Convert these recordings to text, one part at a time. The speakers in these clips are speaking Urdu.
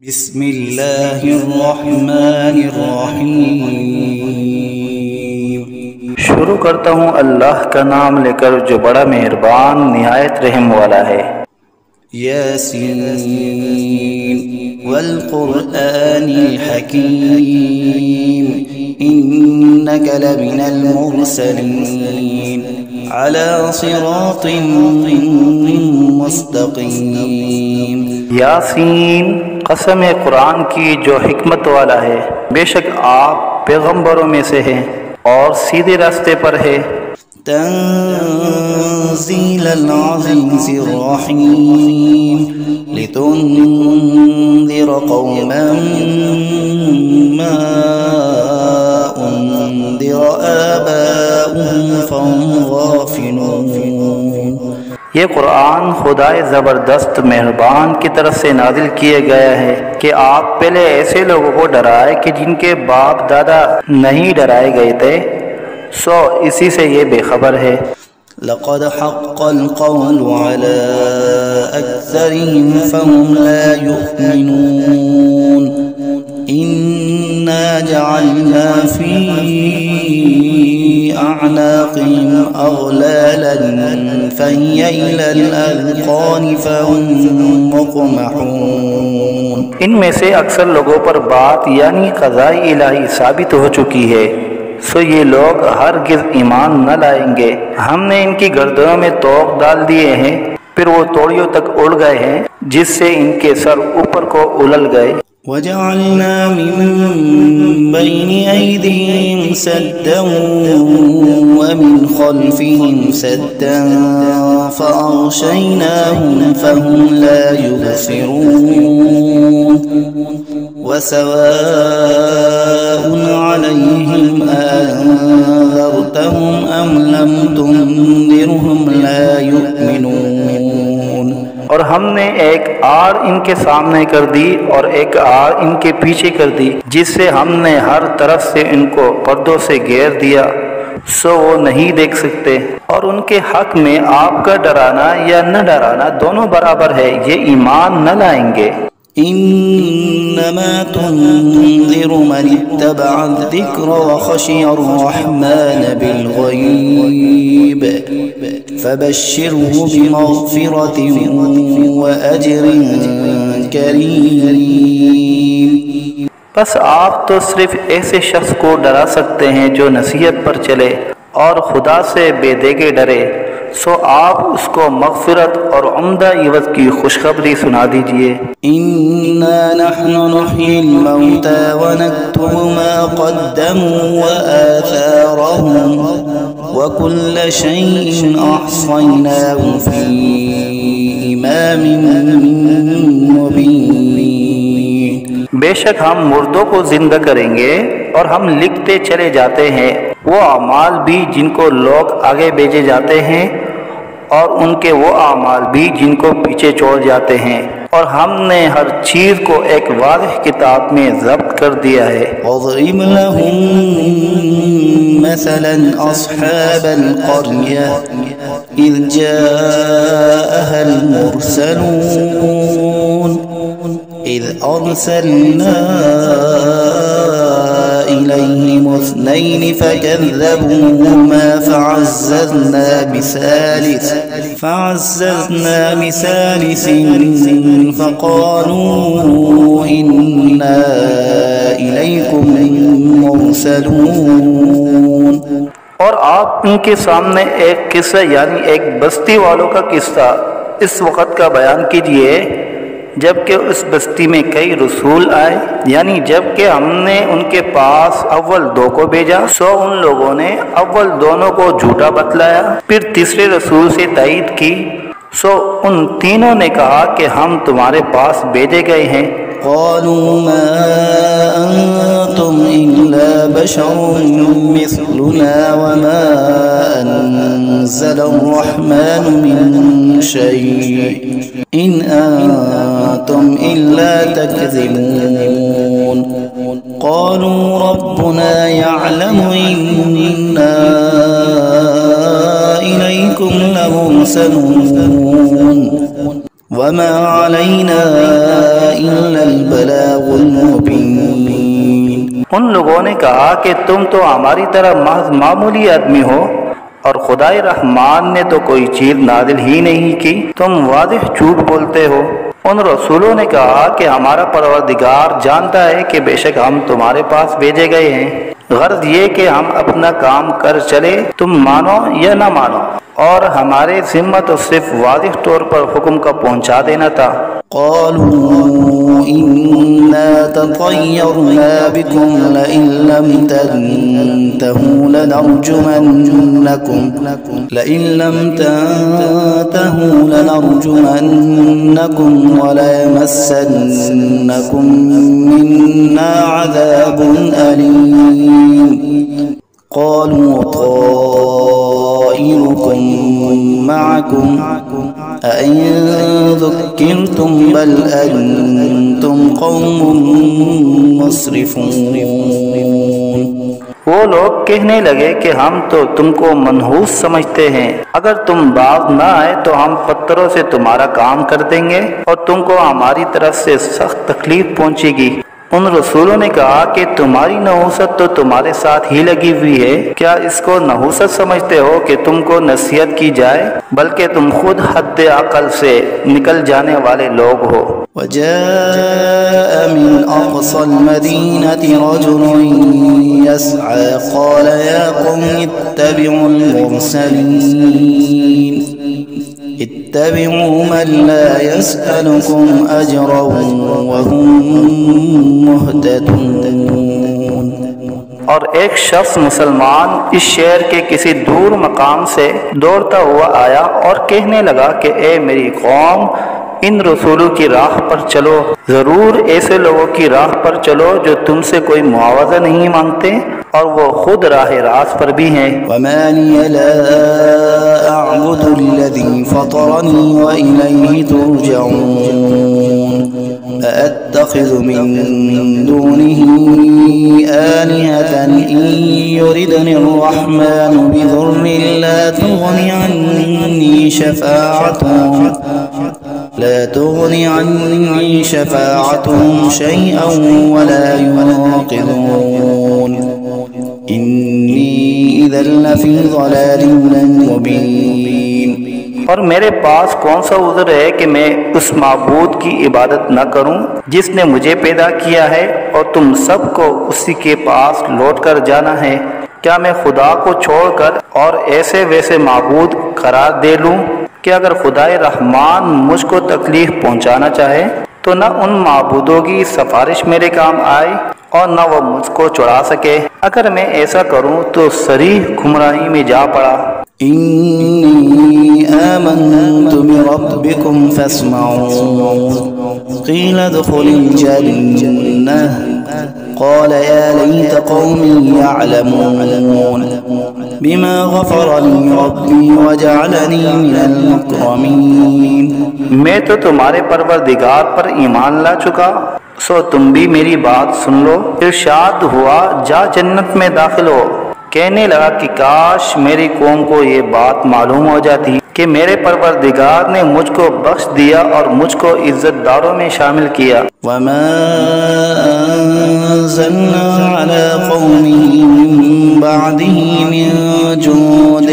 بسم اللہ الرحمن الرحیم۔ شروع کرتا ہوں اللہ کا نام لے کر جو بڑا مہربان نہایت رحم والا ہے۔ یاسین والقرآن الحکیم انک لمن المرسلین علی صراط مستقیم۔ یاسین، قسم قرآن کی جو حکمت والا ہے، بے شک آپ پیغمبروں میں سے ہیں اور سیدھے راستے پر ہے۔ تنزیل العزیز الرحیم لتنذر قوما ما انذر آباؤهم فهم غافلون۔ یہ قرآن خدائے زبردست مہربان کی طرف سے نازل کیے گیا ہے کہ آپ پہلے ایسے لوگوں کو ڈرائے کہ جن کے باپ دادا نہیں ڈرائے گئے تھے، سو اسی سے یہ بے خبر ہے۔ لقد حق القول على أكثرهم فهم لا يؤمنون إنا جعلنا في أعناقهم أغلالا فهي إلى الأذقان فهم مقمحون۔ ان میں سے اکثر لوگوں پر بات یعنی قضاء الہی ثابت ہو چکی ہے، سو یہ لوگ ہرگز ایمان نہ لائیں گے۔ ہم نے ان کی گردنوں میں طوق ڈال دیے ہیں، پھر وہ توڑیوں تک اڑ گئے ہیں جس سے ان کے سر اوپر کو اولل گئے۔ وَجَعَلْنَا مِن بَيْنِ أَيْدِيهِمْ سَدًّا وَمِنْ خَلْفِهِمْ سَدًّا فَأَغْشَيْنَاهُمْ فَهُمْ لَا يُبْصِرُونَ وَسَوَاءٌ عَلَيْهِمْ أَنذَرْتَهُمْ أَمْ لَمْ تُنذِرْهُمْ لَا يُؤْمِنُونَ۔ اور ہم نے ایک آڑ ان کے سامنے کر دی اور ایک آڑ ان کے پیچھے کر دی، جس سے ہم نے ہر طرف سے ان کو پردوں سے گھیر دیا، سو وہ نہیں دیکھ سکتے۔ اور ان کے حق میں آپ کا ڈرانا یا نہ ڈرانا دونوں برابر ہے، یہ ایمان نہ لائیں گے۔ انما تنذر من اتبع الذکر وخشی الرحمن بالغیب فبشره بمغفرة وأجر کریم۔ بس آپ تو صرف ایسے شخص کو ڈرا سکتے ہیں جو نصیحت پر چلے اور خدا سے بے دیگے ڈرے، سو آپ اس کو مغفرت اور عمدہ عوض کی خوشخبری سنا دیجئے۔ اِنَّا نَحْنُ نُحْيِي الْمَوْتَى وَنَكْتُبُ مَا قَدَّمُوا وَآثَارَهُمْ وَكُلَّ شَيْءٍ أَحْصَيْنَاهُ فِي إِمَامٍ مُبِينٍ۔ بے شک ہم مردوں کو زندہ کریں گے اور ہم لکھتے چلے جاتے ہیں وہ اعمال بھی جن کو لوگ آگے بھیجے جاتے ہیں اور ان کے وہ اعمال بھی جن کو پیچھے چھوڑ جاتے ہیں، اور ہم نے ہر چیز کو ایک واضح کتاب میں ضبط کر دیا ہے۔ وَاضْرِبْ لَهُم مَثَلًا أَصْحَابَ الْقَرْيَةِ إِذْ جَاءَهَا الْمُرْسَلُونَ إِذْ أَرْسَلْنَا إِلَيْهِمُ اثْنَيْنِ فَكَذَّبُوهُمَا فَعَزَّزْنَا بِثَالِثٍ فَقَالُوا إِنَّا إِلَيْكُمْ مُرْسَلُونَ۔ اور آپ ان کے سامنے ایک قصہ یعنی ایک بستی والوں کا قصہ اس وقت کا بیان کیجئے جبکہ اس بستی میں کئی رسول آئے، یعنی جبکہ ہم نے ان کے پاس اول دو کو بھیجا، سو ان لوگوں نے اول دونوں کو جھوٹا بتلایا، پھر تیسرے رسول سے تائید کی، سو ان تینوں نے کہا کہ ہم تمہارے پاس بھیجے گئے ہیں۔ قالوا ما أنتم إلا بشر مثلنا وما أنزل الرحمن من شيء إن أنتم إلا تكذبون۔ قالوا ربنا يعلم إنا إليكم لمرسلون وما علينا إلا البلاغ المبين۔ ان لوگوں نے کہا کہ تم تو ہماری طرح محض معمولی آدمی ہو اور خدائے رحمان نے تو کوئی چیز نازل ہی نہیں کی، تم واضح جھوٹ بولتے ہو۔ ان رسولوں نے کہا کہ ہمارا پروردگار جانتا ہے کہ بے شک ہم تمہارے پاس بھیجے گئے ہیں، غرض یہ کہ ہم اپنا کام کر چلے، تم مانو یا نہ مانو، اور ہمارے ذمہ تو صرف واضح طور پر حکم کا پہنچا دینا تھا۔ قالوا إنا تطيرنا بكم لئن لم تنتهوا لنرجمنكم وليمسنكم منا عذاب أليم۔ قالوا طائركم معكم أئن ذكرتم بل أنتم قوم مسرفون۔ وہ لوگ کہنے لگے کہ ہم تو تم کو منحوس سمجھتے ہیں، اگر تم باز نہ آئے تو ہم پتھروں سے تمہارا کام کر دیں گے اور تم کو ہماری طرف سے سخت تکلیف پہنچے گی۔ ان رسولوں نے کہا کہ تمہاری نحوست تو تمہارے ساتھ ہی لگی ہوئی ہے، کیا اس کو نحوست سمجھتے ہو کہ تم کو نصیحت کی جائے؟ بلکہ تم خود حد عقل سے نکل جانے والے لوگ ہو۔ وجاء من أقصى المدينة رجل يسعى قال يا قوم اتبعوا المرسلين اتبعوا من لا يسألكم أجرا وهم مهتدون۔ اور ایک شخص مسلمان اس شہر کے کسی دور مقام سے دوڑتا ہوا آیا اور کہنے لگا کہ اے میری قوم، ان رسولوں کی راہ پر چلو، ضرور ایسے لوگوں کی راہ پر چلو جو تم سے کوئی معاوضہ نہیں مانگتے اور وہ خود راہ راست پر بھی ہیں۔ وما لي لا أعبد الذي فطرني وإليه ترجعون أأتخذ من دونه آلهة إن يردني الرحمن بضر لا تغني عني شفاعتهم شيئا ولا ينقذون إني إذا لفي ضلال مبين۔ اور میرے پاس کون سا عذر ہے کہ میں اس معبود کی عبادت نہ کروں جس نے مجھے پیدا کیا ہے اور تم سب کو اسی کے پاس لوٹ کر جانا ہے؟ کیا میں خدا کو چھوڑ کر اور ایسے ویسے معبود قرار دے لوں کہ اگر خدائے رحمان مجھ کو تکلیف پہنچانا چاہے تو نہ ان معبودوں کی سفارش میرے کام آئے اور نہ وہ مجھ کو چھڑا سکے؟ اگر میں ایسا کروں تو صریح گمراہی میں جا پڑا۔ إني آمنت بربكم فاسمعون قيل ادخل الجنة قال يا ليت قومي يعلمون بما غفر لي ربي وجعلني من المكرمين۔ میں تو تمہارے پروردگار پر ایمان لا چکا، سو تم بھی میری بات سن لو۔ ارشاد ہوا جا جنت میں داخل ہو۔ کہنے لگا کہ کاش میری قوم کو یہ بات معلوم ہو جاتی کہ میرے پروردگار نے مجھ کو بخش دیا اور مجھ کو عزت داروں میں شامل کیا۔ وما أنزلنا على قومه من بعده من جند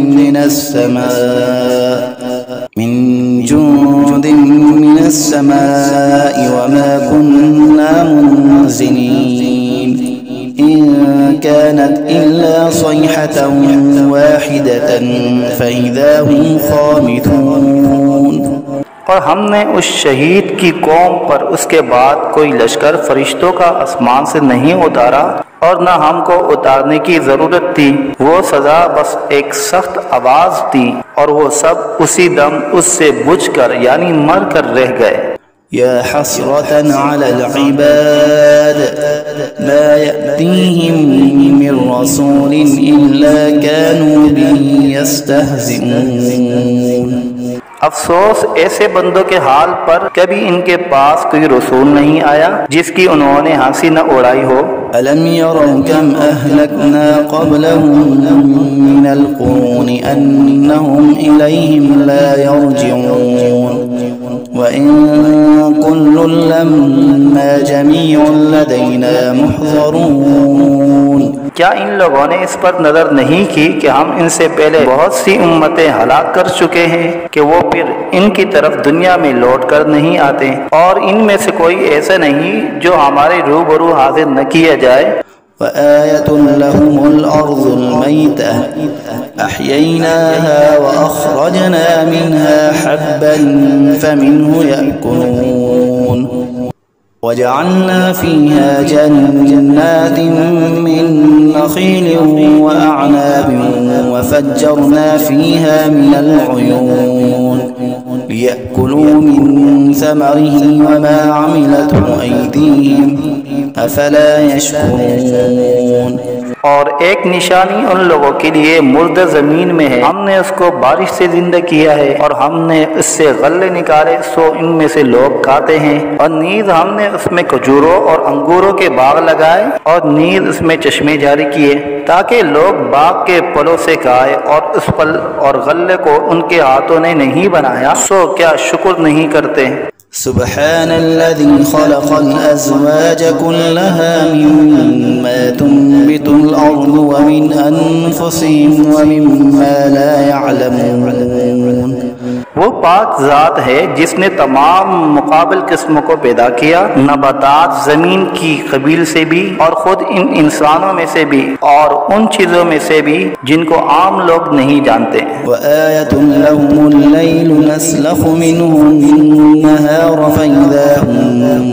من السماء وما كنا منزلين إن كانت إلا صيحة واحدة فإذا هم خامدون۔ اور ہم نے اس شہید کی قوم پر اس کے بعد کوئی لشکر فرشتوں کا آسمان سے نہیں اتارا اور نہ ہم کو اتارنے کی ضرورت تھی، وہ سزا بس ایک سخت آواز تھی اور وہ سب اسی دم اس سے بجھ کر یعنی مر کر رہ گئے۔ يا حسرة على العباد ما يأتيهم من رسول إلا كانوا به يستهزئون۔ افسوس ایسے بندوں کے حال پر، کبھی ان کے پاس کوئی رسول نہیں آیا جس کی انہوں نے ہنسی نہ اڑائی ہو۔ ألم يروا كم أهلكنا قبلهم من القرون أنهم إليهم لا يرجعون وإن كل لما جميع لدينا محضرون۔ کیا ان لوگوں نے اس پر نظر نہیں کی کہ ہم ان سے پہلے بہت سی امتیں ہلاک کر چکے ہیں کہ وہ پھر ان کی طرف دنیا میں لوٹ کر نہیں آتے، اور ان میں سے کوئی ایسا نہیں جو ہمارے روبرو حاضر نہ کیا جائے۔ وآية لهم الأرض الميتة أحييناها وأخرجنا منها حبا فمنه يأكلون وجعلنا فيها جنات من نخيل وأعناب وفجرنا فيها من العيون ليأكلوا من ثمره وما عملته أيديهم أفلا يشكرون۔ اور ایک نشانی ان لوگوں کے لیے مردہ زمین میں ہے، ہم نے اس کو بارش سے زندہ کیا ہے اور ہم نے اس سے غلے نکالے سو ان میں سے لوگ کھاتے ہیں، اور نیز ہم نے اس میں کھجوروں اور انگوروں کے باغ لگائے اور نیز اس میں چشمے جاری کیے تاکہ لوگ باغ کے پھلوں سے کھائے، اور اس پھل اور غلے کو ان کے ہاتھوں نے نہیں بنایا سو کیا شکر نہیں کرتے۔ سبحان الذي خلق الأزواج كلها مما تنبت الأرض ومن أنفسهم ومما لا يعلمون۔ وہ پاک ذات ہے جس نے تمام مقابل قسموں کو پیدا کیا، نباتات زمین کی قبیل سے بھی اور خود ان انسانوں میں سے بھی اور ان چیزوں میں سے بھی جن کو عام لوگ نہیں جانتے۔ وآية لهم الليل نسلخ منه النهار فإذا هم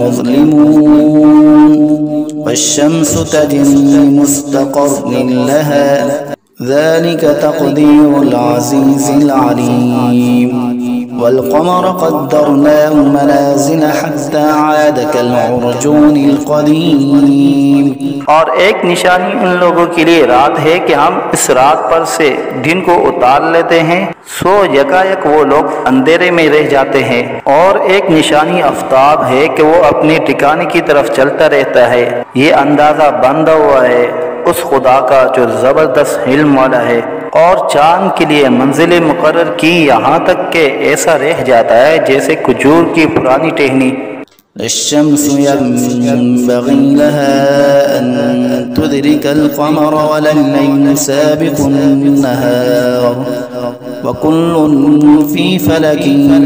مظلمون والشمس تجري لمستقر لها ذلك تقدير العزيز العليم والقمر قدرناه منازل حتى عاد كالعرجون القديم۔ اور ایک نشانی ان لوگوں کے لیے رات ہے کہ ہم اس رات پر سے دن کو اتار لیتے ہیں سو یکایک وہ لوگ اندھیرے میں رہ جاتے ہیں، اور ایک نشانی آفتاب ہے کہ وہ اپنے ٹھکانے کی طرف چلتا رہتا ہے۔ یہ اندازہ بندھا ہوا ہے اس خدا کا جو زبردست علم والا ہے، اور چاند کے لیے منزل مقرر کی یہاں تک کہ ایسا رہ جاتا ہے جیسے کھجور کی پرانی ٹہنی۔ الشمس ينبغي لها أن تدرك القمر ولا الليل سابق النهار وكل في فلك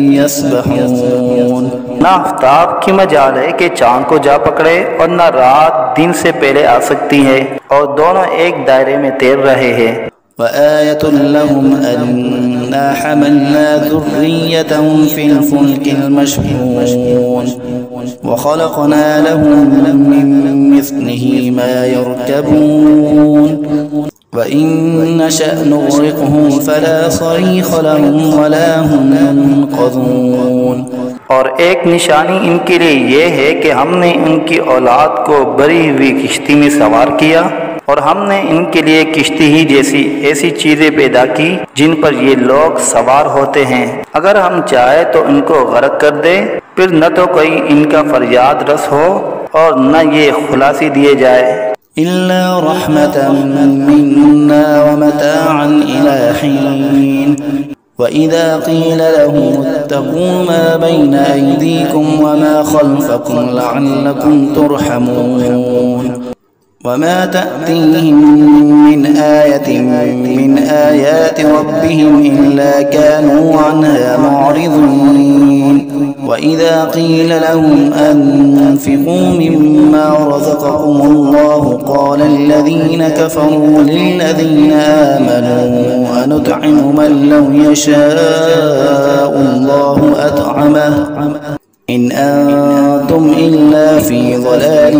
يسبحون۔ نہ آفتاب کی مجال ہے کہ چاند کو جا پکڑے اور نہ رات دن سے پہلے آ سکتی ہے، اور دونوں ایک دائرے میں تیر رہے ہیں۔ وآية لهم أنا حملنا ذريتهم في الفلك المشحون وخلقنا لهم من مثله ما يركبون وإن نشأ نغرقهم فلا صريخ لهم ولا هم ينقذون۔ اور ایک نشانی ان کے لیے یہ ہے کہ ہم نے ان کی اولاد کو بری ہوئی کشتی میں سوار کیا، اور ہم نے ان کے لیے کشتی ہی جیسی ایسی چیزیں پیدا کی جن پر یہ لوگ سوار ہوتے ہیں، اگر ہم چاہے تو ان کو غرق کر دے، پھر نہ تو کوئی ان کا فریاد رس ہو اور نہ یہ خلاصی دیے جائے۔ إلا رحمة منا ومتاعا إلى حين وإذا قيل لهم اتقوا ما بين أيديكم وما خلفكم لعلكم ترحمون وما تأتيهم من آية من آيات ربهم إلا كانوا عنها معرضين وإذا قيل لهم أنفقوا مما رزقكم الله قال الذين كفروا للذين آمنوا أنطعم من لو يشاء الله أطعمه إن أنتم إلا في ضلال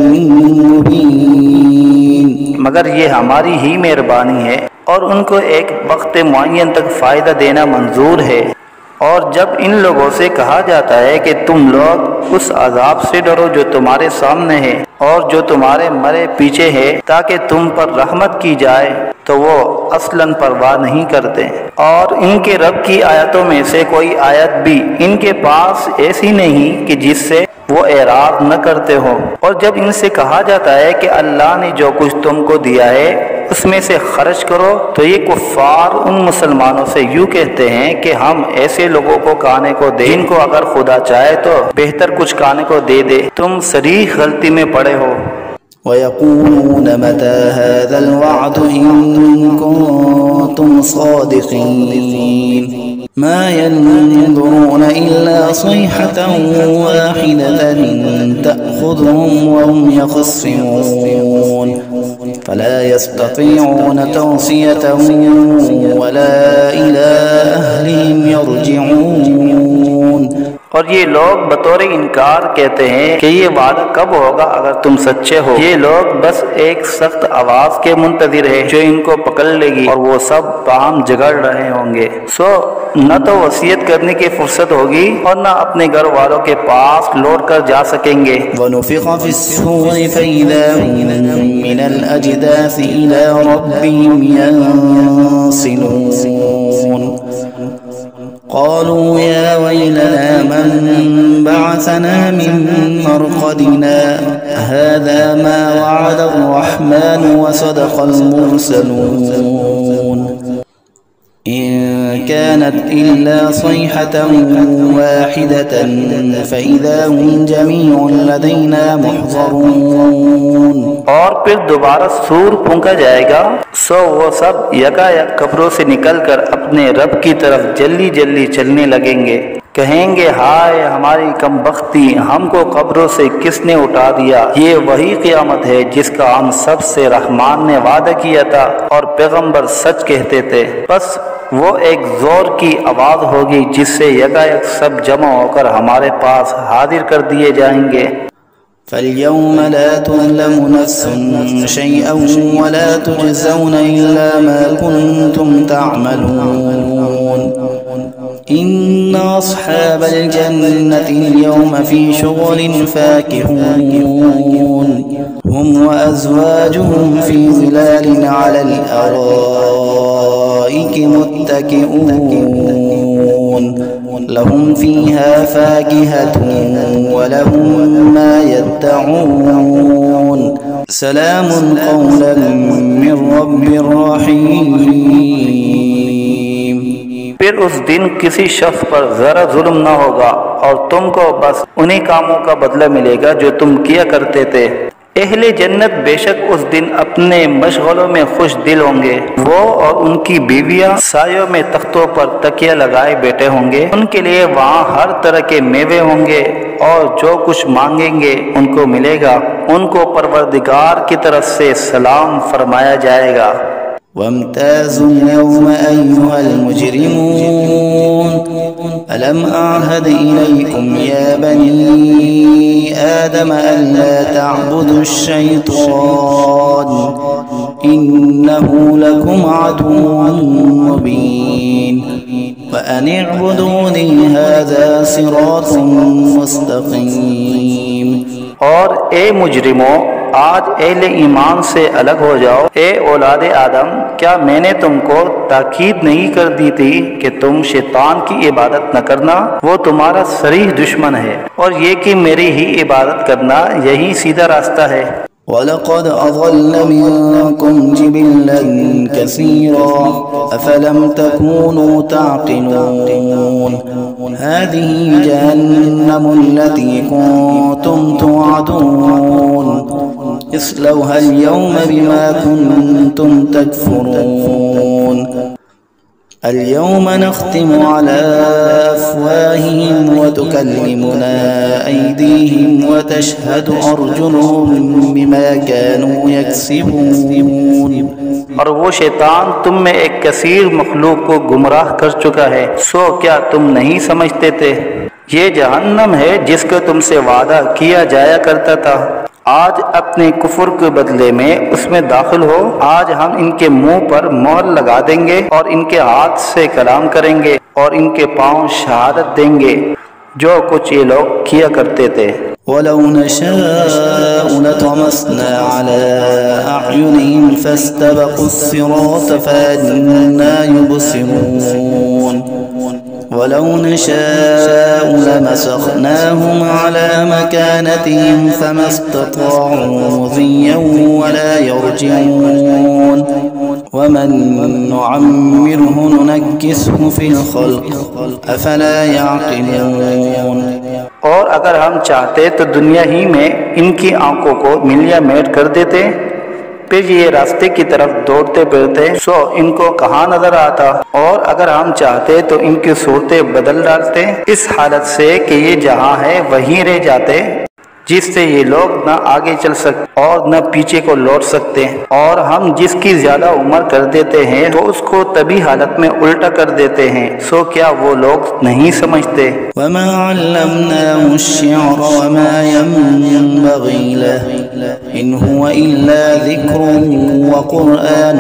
مبين۔ مگر یہ ہماری ہی مہربانی ہے اور ان کو ایک وقت معین تک فائدہ دینا منظور ہے، اور جب ان لوگوں سے کہا جاتا ہے کہ تم لوگ اس عذاب سے ڈرو جو تمہارے سامنے ہے اور جو تمہارے مرے پیچھے ہے تاکہ تم پر رحمت کی جائے، تو وہ اصلاً پرواہ نہیں کرتے، اور ان کے رب کی آیتوں میں سے کوئی آیت بھی ان کے پاس ایسی نہیں کہ جس سے وہ اعراض نہ کرتے ہو۔ اور جب ان سے کہا جاتا ہے کہ اللہ نے جو کچھ تم کو دیا ہے اس میں سے خرچ کرو، تو یہ کفار ان مسلمانوں سے یوں کہتے ہیں کہ ہم ایسے لوگوں کو کھانے کو دیں جن کو اگر خدا چاہے تو بہتر کچھ کھانے کو دے دے، تم صریح غلطی میں پڑے ہو۔ وَيَقُولُونَ مَتَى هَذَا الْوَعْدُ إِن كُنتُمْ صَادِقِينَ مَا يَنظُرُونَ إِلَّا صَيْحَةً وَاحِدَةً تَأْخُذُهُمْ وَهُمْ يَخِصِّمُونَ فَلَا يَسْتَطِيعُونَ تَوْصِيَةً وَلَا إِلَى أَهْلِهِمْ يَرْجِعُونَ۔ اور یہ لوگ بطور انکار کہتے ہیں کہ یہ وعدہ کب ہوگا اگر تم سچے ہو۔ یہ لوگ بس ایک سخت آواز کے منتظر ہیں جو ان کو پکڑ لے گی، اور وہ سب باہم جھگڑ رہے ہوں گے۔ سو نہ تو وصیت کرنے کی فرصت ہوگی اور نہ اپنے گھر والوں کے پاس لوٹ کر جا سکیں گے۔ وَنُفِخَ فِي الصُّورِ فَإِذَا هُم مِّنَ الْأَجْدَاثِ إِلَىٰ رَبِّهِمْ يَنسِلُونَ قالوا يا ويلنا من بعثنا من مرقدنا هذا ما وعد الرحمن وصدق المرسلون إن كانت إلا صيحة واحدة فإذا هم جميع لدينا محضرون۔ اور پھر دوبارہ سور پھونکا جائے گا، سو وہ سب یکا یک قبروں سے نکل کر اپنے رب کی طرف جلدی جلدی چلنے لگیں گے، کہیں گے ہائے ہماری کم بختی، ہم کو قبروں سے کس نے اٹھا دیا۔ یہ وہی قیامت ہے جس کا ہم سب سے رحمان نے وعدہ کیا تھا اور پیغمبر سچ کہتے تھے۔ بس وہ ایک زور کی آواز ہوگی جس سے یکا یک سب جمع ہو کر ہمارے پاس حاضر کر دیے جائیں گے۔ فَالْيَوْمَ لَا تُظْلَمُ نَفْسٌ شَيْئًا وَلَا تُجْزَوْنَ إِلَّا مَا كُنتُمْ تَعْمَلُونَ إِنَّ أَصْحَابَ الْجَنَّةِ الْيَوْمَ فِي شُغُلٍ فَاكِهُونَ هُمْ وَأَزْوَاجُهُمْ فِي ظِلَالٍ عَلَى الْأَرَائِكِ مُتَّكِئُونَ لهم فيها فاكهة ولهم ما يدعون سلام قولا من رب رحيم۔ پھر اس دن کسی شخص پر ذرا ظلم نہ ہوگا اور تم کو بس انہی کاموں کا بدلہ ملے گا جو تم کیا کرتے تھے۔ اہل جنت بے شک اس دن اپنے مشغلوں میں خوش دل ہوں گے، وہ اور ان کی بیویاں سایوں میں تختوں پر تکیہ لگائے بیٹھے ہوں گے، ان کے لیے وہاں ہر طرح کے میوے ہوں گے اور جو کچھ مانگیں گے ان کو ملے گا، ان کو پروردگار کی طرف سے سلام فرمایا جائے گا۔ وامتازوا اليوم أيها المجرمون ألم أعهد إليكم يا بني آدم ألا تعبدوا الشيطان إنه لكم عدو مبين وأن اعبدوني هذا صراط مستقيم۔ اور اے مجرموں، آج اہل ایمان سے الگ ہو جاؤ۔ اے اولاد آدم، کیا میں نے تم کو تاکید نہیں کر دی تھی کہ تم شیطان کی عبادت نہ کرنا؟ وہ تمہارا صریح دشمن ہے، اور یہ کہ میری ہی عبادت کرنا یہی سیدھا راستہ ہے۔ وَلَقَدْ أَضَلَّ مِنكُمْ جِبِلًّا كَثِيرًا أَفَلَمْ تَكُونُوا تَعْقِلُونَ هَذِهِ جَهَنَّمُ الَّتِي كُنتُمْ تُوعَدُونَ اصْلَوْهَا الْيَوْمَ بِمَا كُنتُمْ تَكْفُرُونَ اليوم نختم على أفواههم وتكلمنا أيديهم وتشهد أرجلهم بما كانوا يكسبون۔ اور وہ شیطان تم میں ایک کثیر مخلوق کو گمراہ کر چکا ہے، سو کیا تم نہیں سمجھتے تھے؟ یہ جہنم ہے جس کا تم سے وعدہ کیا جایا کرتا تھا۔ آج اپنے کفر کے بدلے میں اس میں داخل ہو۔ آج ہم ان کے منہ پر مہر لگا دیں گے اور ان کے ہاتھ سے کلام کریں گے اور ان کے پاؤں شہادت دیں گے جو کچھ یہ لوگ کیا کرتے تھے۔ ولو نشاء لطمسنا على أعينهم فاستبقوا الصراط فأنى يبصرون ولو نشاء لمسخناهم على مكانتهم فما استطاعوا مضيا ولا يرجعون ومن نعمره ننكسه في الخلق أفلا يعقلون۔ اور اگر ہم چاہتے تو دنیا ہی میں ان کی آنکھوں کو ملیا میٹ کر دیتے، پھر یہ راستے کی طرف دوڑتے پھرتے سو ان کو کہاں نظر آتا، اور اگر ہم چاہتے تو ان کی صورتیں بدل ڈالتے اس حالت سے کہ یہ جہاں ہے وہیں رہ جاتے، جس سے یہ لوگ نہ آگے چل سکتے اور نہ پیچھے کو لوٹ سکتے، اور ہم جس کی زیادہ عمر کر دیتے ہیں تو اس کو طبی حالت میں الٹا کر دیتے ہیں، سو کیا وہ لوگ نہیں سمجھتے؟ وما علمناه الشعر وما ينبغي له إن هو إلا ذكر وقرآن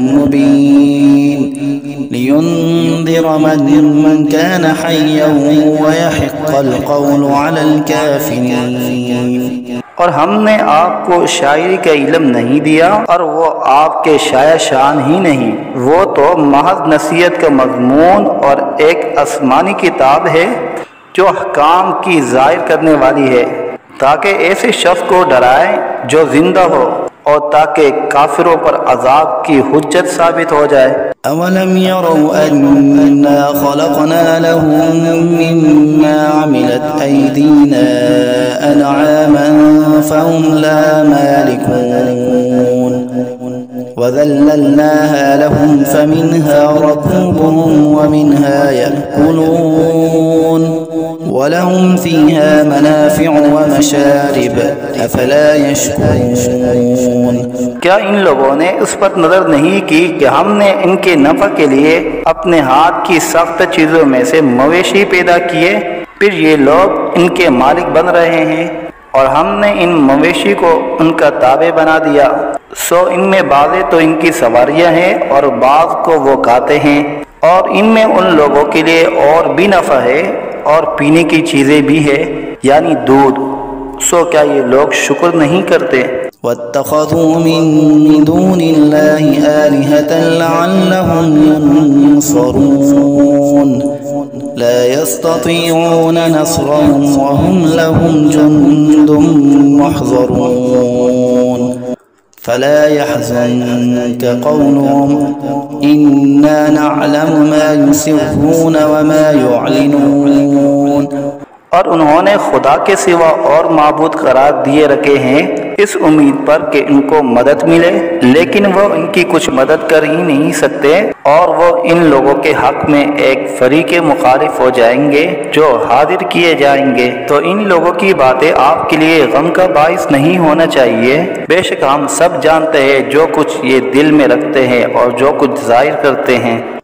مبين لينذر من كان حيا ويحق القول على الكافرين۔ اور ہم نے آپ کو شاعری کا علم نہیں دیا اور وہ آپ کے شاعر شان ہی نہیں، وہ تو محض نصیحت کا مضمون اور ایک آسمانی کتاب ہے جو احکام کی ظاہر کرنے والی ہے، تاکہ ایسے شخص کو ڈرائے جو زندہ ہو اور تاکہ کافروں پر عذاب کی حجت ثابت ہو جائے۔ أولم يروا أنا خلقنا لهم مما عملت أيدينا أنعاما فهم لا مالكون وذللناها لهم فمنها ركوبهم ومنها يأكلون ولهم فيها منافع ومشارب أفلا يشكرون۔ کیا ان لوگوں نے اس پر نظر نہیں کی کہ ہم نے ان کے نفع کے لیے اپنے ہاتھ کی ساختہ چیزوں میں سے مویشی پیدا کیے، پھر یہ لوگ ان کے مالک بن رہے ہیں، اور ہم نے ان مویشی کو ان کا تابع بنا دیا، سو ان میں بعضیں تو ان کی سواریاں ہیں اور بعض کو وہ کھاتے ہیں، اور ان میں ان لوگوں کے لیے اور بھی نفع ہے اور پینے کی چیزیں بھی ہے، یعنی دودھ، سو کیا یہ لوگ شکر نہیں کرتے؟ واتخذوا من دون الله آلهة لعلهم ينصرون لا يستطيعون نصرهم وهم لهم جند محضرون فلا يحزنك قولهم إنا نعلم ما يسرون وما يعلنون۔ اور انہوں نے خدا کے سوا اور معبود قرار دیے رکھے ہیں اس امید پر کہ ان کو مدد ملے، لیکن وہ ان کی کچھ مدد کر ہی نہیں سکتے، اور وہ ان لوگوں کے حق میں ایک فریق مخالف ہو جائیں گے جو حاضر کیے جائیں گے۔ تو ان لوگوں کی باتیں آپ کے لیے غم کا باعث نہیں ہونا چاہیے، بے شک ہم سب جانتے ہیں جو کچھ یہ دل میں رکھتے ہیں اور جو کچھ ظاہر کرتے ہیں۔